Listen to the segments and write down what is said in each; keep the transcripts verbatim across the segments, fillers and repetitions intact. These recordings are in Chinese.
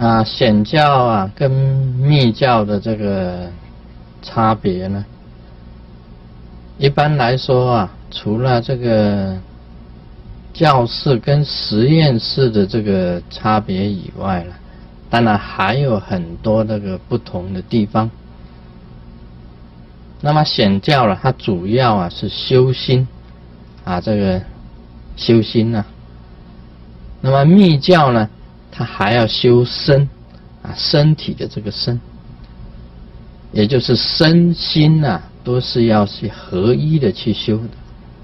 啊，显教啊跟密教的这个差别呢，一般来说啊，除了这个教室跟实验室的这个差别以外了，当然还有很多那个不同的地方。那么显教了，它主要啊是修心啊，这个修心啊。那么密教呢，它还要修身啊，身体的这个身，也就是身心啊，都是要去合一的去修的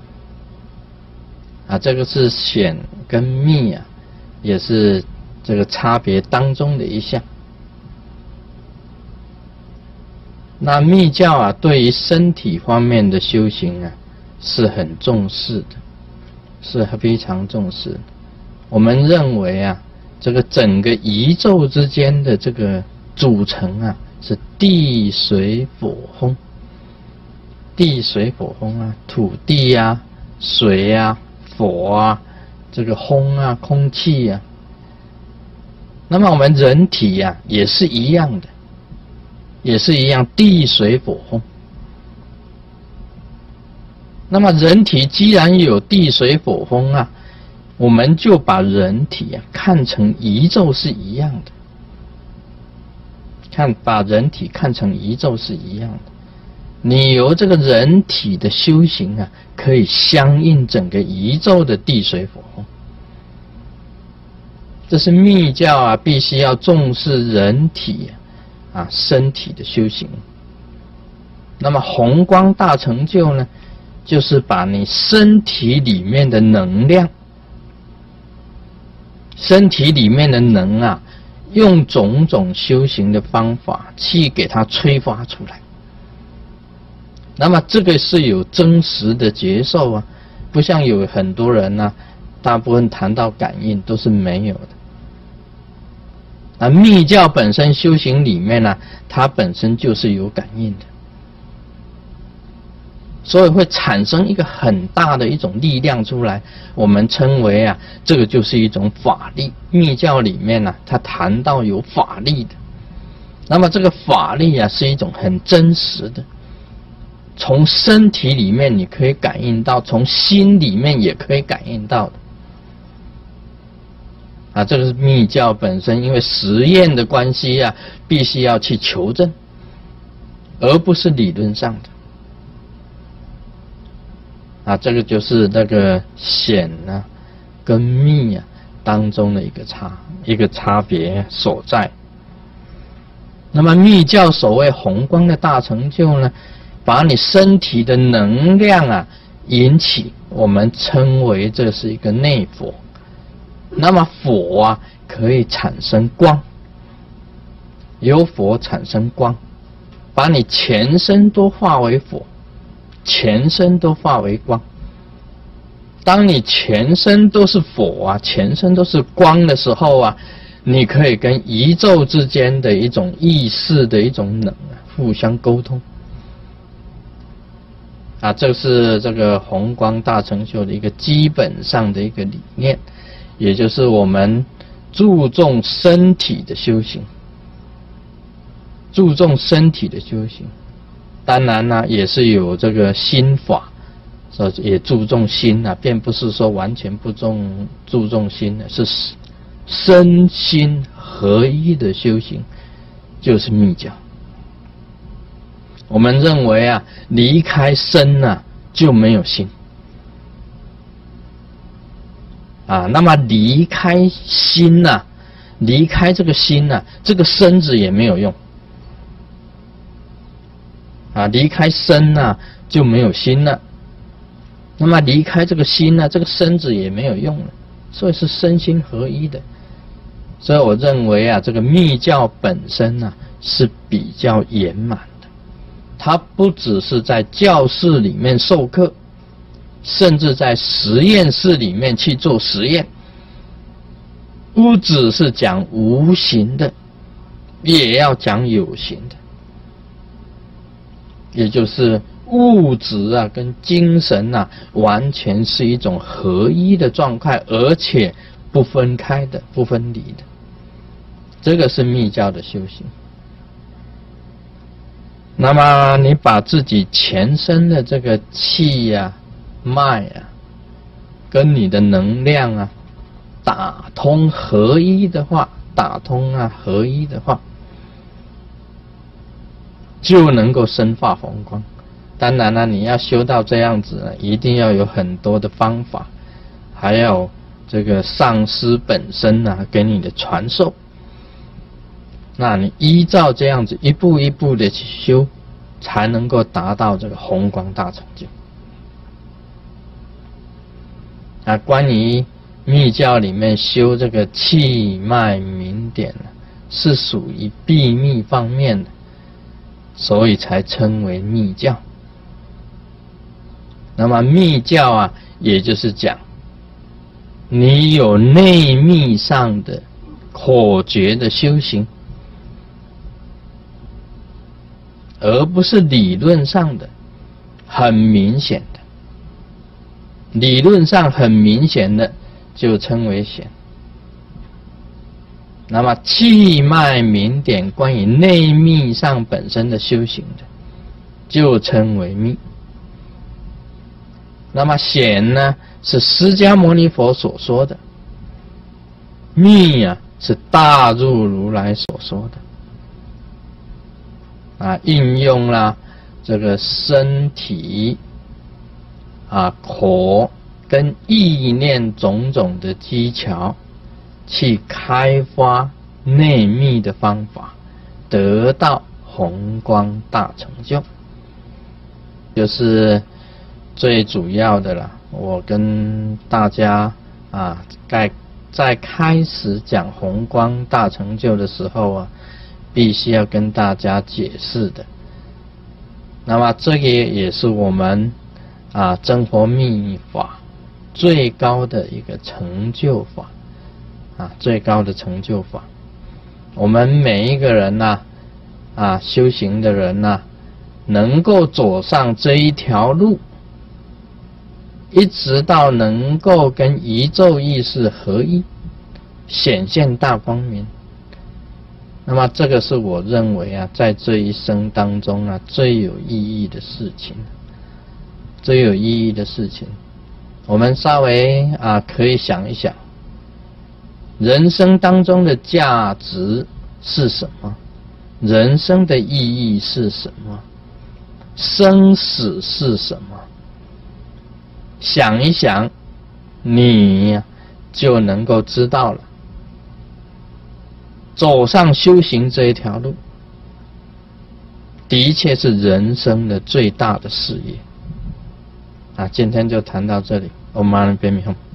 啊。这个是显跟密啊，也是这个差别当中的一项。那密教啊，对于身体方面的修行啊，是很重视的，是非常重视的。我们认为啊，这个整个宇宙之间的这个组成啊，是地水火风。地水火风啊，土地啊，水啊，火啊，这个风啊，空气啊。那么我们人体啊，也是一样的，也是一样，地水火风。那么人体既然有地水火风啊，我们就把人体啊看成宇宙是一样的，看把人体看成宇宙是一样的。你由这个人体的修行啊，可以相应整个宇宙的地水火风。这是密教啊，必须要重视人体啊身体的修行。那么弘光大成就呢，就是把你身体里面的能量，身体里面的能啊，用种种修行的方法去给它催发出来。那么这个是有真实的觉受啊，不像有很多人呢、啊，大部分谈到感应都是没有的。啊，密教本身修行里面呢、啊，它本身就是有感应的，所以会产生一个很大的一种力量出来，我们称为啊，这个就是一种法力。密教里面呢、啊，它谈到有法力的，那么这个法力啊，是一种很真实的，从身体里面你可以感应到，从心里面也可以感应到的。啊，这个是密教本身，因为实验的关系啊，必须要去求证，而不是理论上的。啊，这个就是那个显啊跟密啊当中的一个差一个差别所在。那么密教所谓弘光的大成就呢，把你身体的能量啊引起，我们称为这是一个内火。那么火啊可以产生光，由火产生光，把你全身都化为火，全身都化为光。当你全身都是火啊，全身都是光的时候啊，你可以跟宇宙之间的一种意识的一种能啊互相沟通。啊，这是这个弘光大成就的一个基本上的一个理念，也就是我们注重身体的修行，注重身体的修行。当然呢，也是有这个心法，所以也注重心啊，并不是说完全不重注重心的，是身心合一的修行，就是密教。我们认为啊，离开身啊就没有心啊，那么离开心呐、啊，离开这个心呐、啊，这个身子也没有用啊，离开身呐、啊、就没有心了，那么离开这个心呢、啊，这个身子也没有用了，所以是身心合一的。所以我认为啊，这个密教本身呢、啊、是比较圆满的，它不只是在教室里面授课，甚至在实验室里面去做实验，不只是讲无形的，也要讲有形的，也就是物质啊跟精神啊完全是一种合一的状态，而且不分开的，不分离的。 这个是密教的修行。那么你把自己全身的这个气呀、啊、脉啊，跟你的能量啊打通合一的话，打通啊合一的话，就能够生发红光。当然了，你要修到这样子呢，一定要有很多的方法，还有这个上师本身啊给你的传授。那你依照这样子一步一步的去修，才能够达到这个红光大成就。啊，关于密教里面修这个气脉明点是属于秘密方面的，所以才称为密教。那么密教啊，也就是讲你有内密上的可觉的修行，而不是理论上的很明显的。理论上很明显的就称为显。那么气脉明点关于内密上本身的修行的，就称为密。那么显呢，是释迦牟尼佛所说的；密啊，是大入如来所说的。啊，应用了这个身体啊口跟意念种种的技巧，去开发内密的方法，得到红光大成就，就是最主要的了。我跟大家啊，在在开始讲红光大成就的时候啊，必须要跟大家解释的。那么这个也是我们啊真佛密法最高的一个成就法啊，最高的成就法。我们每一个人呐、啊，啊修行的人呐、啊，能够走上这一条路，一直到能够跟宇宙意识合一，显现大光明。那么这个是我认为啊，在这一生当中啊，最有意义的事情，最有意义的事情。我们稍微啊可以想一想，人生当中的价值是什么？人生的意义是什么？生死是什么？想一想，你就能够知道了。走上修行这一条路，的确是人生的最大的事业。啊，今天就谈到这里。Om Mani Padme Hum。